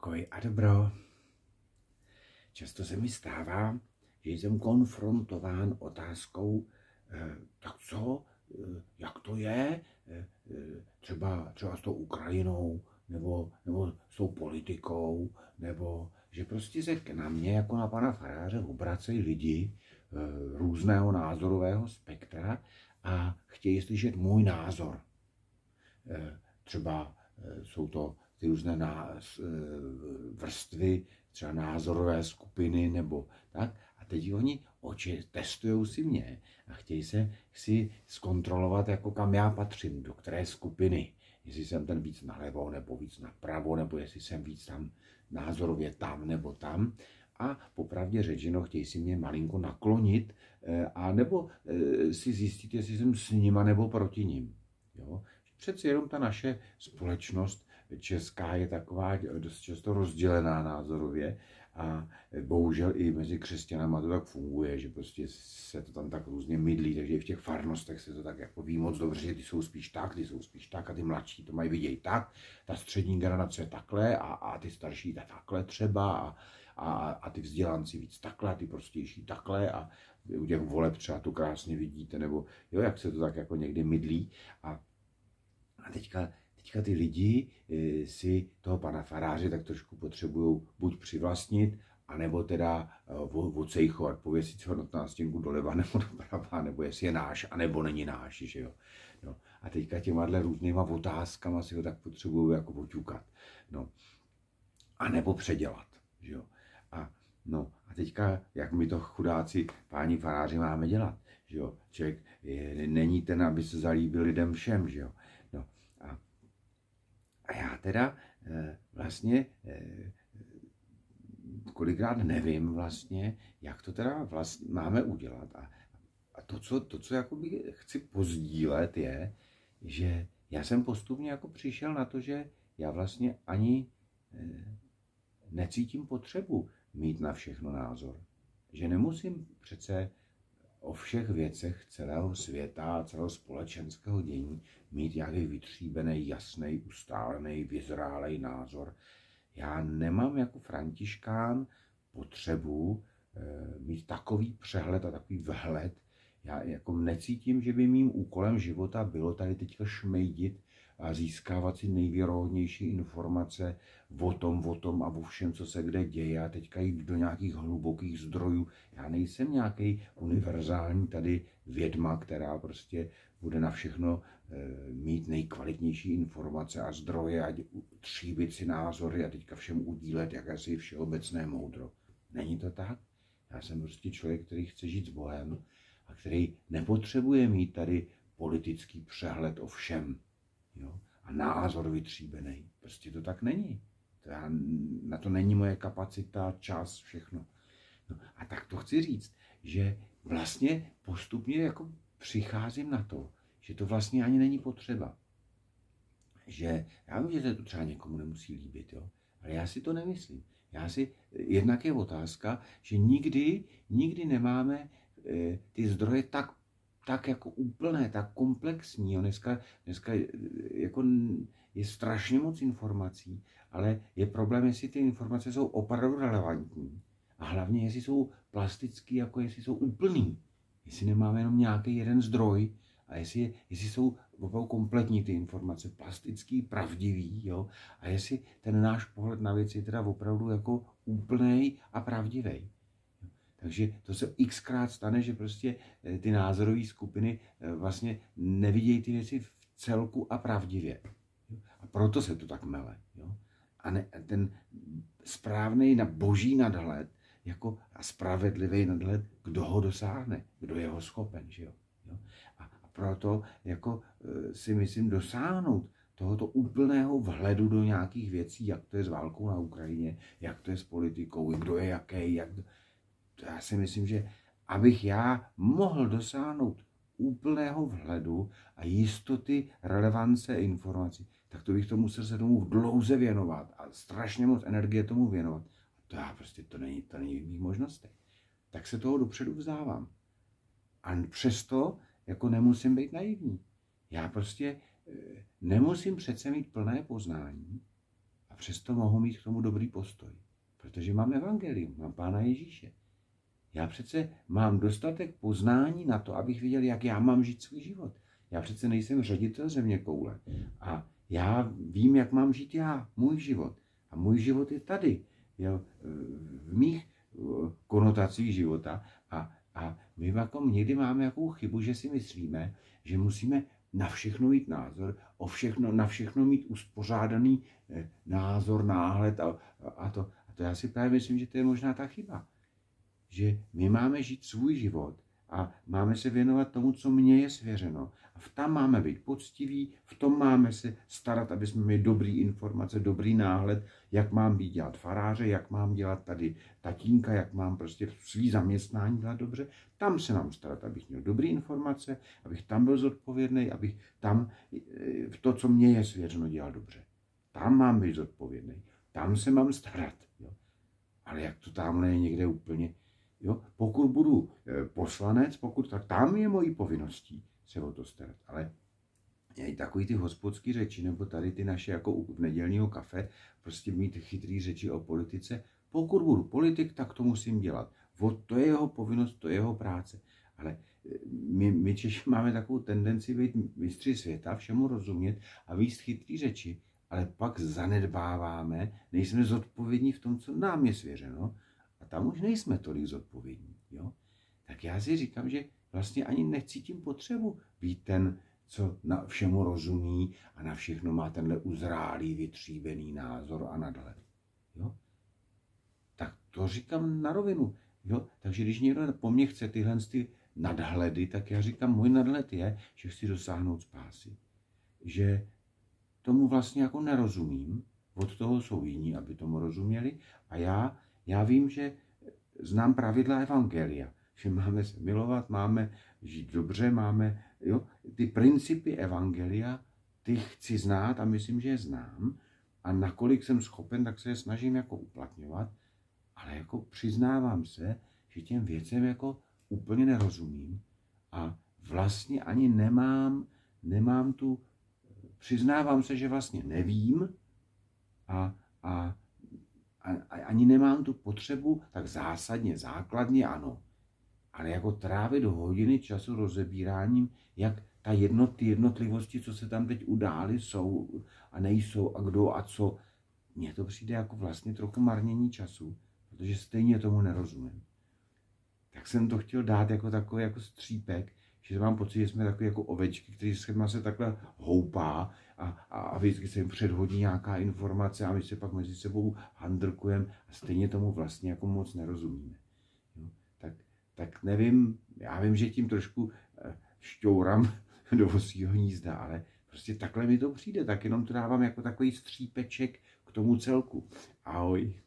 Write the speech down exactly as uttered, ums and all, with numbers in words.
Pokoj a dobro. Často se mi stává, že jsem konfrontován otázkou, eh, tak co, eh, jak to je, eh, třeba, třeba s tou Ukrajinou, nebo, nebo s tou politikou, nebo že prostě se na mě jako na pana faráře obracejí lidi eh, různého názorového spektra a chtějí slyšet můj názor. Eh, třeba eh, jsou to ty různé vrstvy, třeba názorové skupiny nebo tak. A teď oni oči testují si mě a chtějí se si zkontrolovat, jako kam já patřím, do které skupiny. Jestli jsem ten víc nalevo nebo víc napravo, nebo jestli jsem víc tam názorově tam nebo tam. A popravdě řečeno chtějí si mě malinko naklonit a nebo si zjistit, jestli jsem s nima nebo proti nim. Jo? Přeci jenom ta naše společnost česká je taková dost často rozdělená názorově a bohužel i mezi křesťanama to tak funguje, že prostě se to tam tak různě mydlí, takže i v těch farnostech se to tak jako ví moc dobře, že ty jsou spíš tak, ty jsou spíš tak a ty mladší to mají vidět tak, ta střední generace je takhle a, a ty starší tak takhle třeba a, a, a ty vzdělanci víc takhle a ty prostější takhle a u těch voleb třeba to krásně vidíte, nebo jo, jak se to tak jako někdy mydlí a, a teďka Teďka ty lidi e, si toho pana faráře tak trošku potřebují buď přivlastnit, anebo teda e, ocejchovat, pověsit si ho na stěnku doleva nebo doprava, nebo jestli je náš, anebo není náš, že jo. No. A teďka těma různýma otázkama si ho tak potřebují jako poťukat. No. A nebo předělat, že jo. A, no. A teďka, jak my to chudáci páni faráři máme dělat, že jo. Člověk je, není ten, aby se zalíbil lidem všem, že jo. No. A A já teda e, vlastně e, kolikrát nevím vlastně, jak to teda vlastně máme udělat. A, a to, co, to, co jakoby chci pozdílet, je, že já jsem postupně jako přišel na to, že já vlastně ani e, necítím potřebu mít na všechno názor. Že nemusím přece o všech věcech celého světa, celého společenského dění mít nějaký vytříbený, jasný, ustálený, vyzrálej názor. Já nemám jako Františkán potřebu e, mít takový přehled a takový vhled. Já jako necítím, že by mým úkolem života bylo tady teďka šmejdit a získávat si nejvěrohodnější informace o tom, o tom a o všem, co se kde děje a teďka jít do nějakých hlubokých zdrojů. Já nejsem nějaký univerzální tady vědma, která prostě bude na všechno e, mít nejkvalitnější informace a zdroje a tříbit si názory a teďka všem udílet jakési všeobecné moudro. Není to tak? Já jsem prostě člověk, který chce žít s Bohem a který nepotřebuje mít tady politický přehled o všem. Jo? A názor vytříbený. Prostě to tak není. To já, na to není moje kapacita, čas, všechno. No, a tak to chci říct, že vlastně postupně jako přicházím na to, že to vlastně ani není potřeba. Že já vím, že se to třeba někomu nemusí líbit, jo? Ale já si to nemyslím. Já si, jednak je otázka, že nikdy, nikdy nemáme e, ty zdroje tak tak jako úplné, tak komplexní. Jo. Dneska, dneska jako je strašně moc informací, ale je problém, jestli ty informace jsou opravdu relevantní. A hlavně, jestli jsou plastický, jako jestli jsou úplný. Jestli nemáme jenom nějaký jeden zdroj a jestli, jestli jsou opravdu kompletní ty informace, plastický, pravdivý, jo. A jestli ten náš pohled na věci je teda opravdu jako úplnej a pravdivý. Takže to se xkrát stane, že prostě ty názorové skupiny vlastně nevidějí ty věci v celku a pravdivě. A proto se to tak mele. Jo? A ne, ten správný na boží nadhled jako a spravedlivý nadhled, kdo ho dosáhne, kdo je ho schopen. Že jo? Jo? A, a proto jako si myslím dosáhnout tohoto úplného vhledu do nějakých věcí, jak to je s válkou na Ukrajině, jak to je s politikou, kdo je jaký, jak já si myslím, že abych já mohl dosáhnout úplného vhledu a jistoty relevance informací, tak to bych to musel se tomu dlouze věnovat a strašně moc energie tomu věnovat. A to já prostě, to není, to není v mých možnostech. Tak se toho dopředu vzdávám. A přesto jako nemusím být naivní. Já prostě nemusím přece mít plné poznání a přesto mohu mít k tomu dobrý postoj. Protože mám evangelium, mám Pána Ježíše. Já přece mám dostatek poznání na to, abych viděl, jak já mám žít svůj život. Já přece nejsem ředitel zeměkoule. A já vím, jak mám žít já, můj život. A můj život je tady, jo, v mých konotacích života. A, a my jako někdy máme jakou chybu, že si myslíme, že musíme na všechno mít názor, o všechno, na všechno mít uspořádaný názor, náhled a, a, to, a to já si právě myslím, že to je možná ta chyba. Že my máme žít svůj život a máme se věnovat tomu, co mně je svěřeno. A v tam máme být poctiví, v tom máme se starat, aby jsme měli dobrý informace, dobrý náhled, jak mám být dělat faráře, jak mám dělat tady tatínka, jak mám prostě svý zaměstnání dělat dobře. Tam se mám starat, abych měl dobrý informace, abych tam byl zodpovědný, abych tam v to, co mně je svěřeno, dělal dobře. Tam mám být zodpovědný, tam se mám starat. Jo. Ale jak to tamhle je někde úplně... Jo? Pokud budu poslanec, pokud tak tam je mojí povinností se o to starat. Ale i takový ty hospodský řeči, nebo tady ty naše jako v nedělního kafe, prostě mít chytrý řeči o politice. Pokud budu politik, tak to musím dělat. To je jeho povinnost, to je jeho práce. Ale my, my Češi máme takovou tendenci být mistři světa, všemu rozumět a víc chytrý řeči, ale pak zanedbáváme, nejsme zodpovědní v tom, co nám je svěřeno. A tam už nejsme tolik zodpovědní. Jo? Tak já si říkám, že vlastně ani necítím potřebu být ten, co na všemu rozumí a na všechno má tenhle uzrálý, vytříbený názor a nadhled. Jo? Tak to říkám na rovinu. Jo? Takže když někdo po mně chce tyhle ty nadhledy, tak já říkám, můj nadhled je, že chci dosáhnout spásy. Že tomu vlastně jako nerozumím, od toho jsou jiní, aby tomu rozuměli a já Já vím, že znám pravidla evangelia, že máme se milovat, máme žít dobře, máme, jo, ty principy evangelia, ty chci znát a myslím, že je znám a nakolik jsem schopen, tak se je snažím jako uplatňovat, ale jako přiznávám se, že těm věcem jako úplně nerozumím a vlastně ani nemám, nemám tu, přiznávám se, že vlastně nevím a, a ani nemám tu potřebu, tak zásadně, základně ano. Ale jako trávit hodiny času rozebíráním, jak ta jednot, ty jednotlivosti, co se tam teď udály, jsou a nejsou a kdo a co. Mně to přijde jako vlastně trochu marnění času, protože stejně tomu nerozumím. Tak jsem to chtěl dát jako takový jako střípek, že mám pocit, že jsme takový jako ovečky, kteří se takhle houpá a, a, a vždycky se jim předhodí nějaká informace a my se pak mezi sebou handrkujeme a stejně tomu vlastně jako moc nerozumíme. Jo? Tak, tak nevím, já vím, že tím trošku šťouram do vosího hnízda, ale prostě takhle mi to přijde, tak jenom to dávám jako takový střípeček k tomu celku. Ahoj.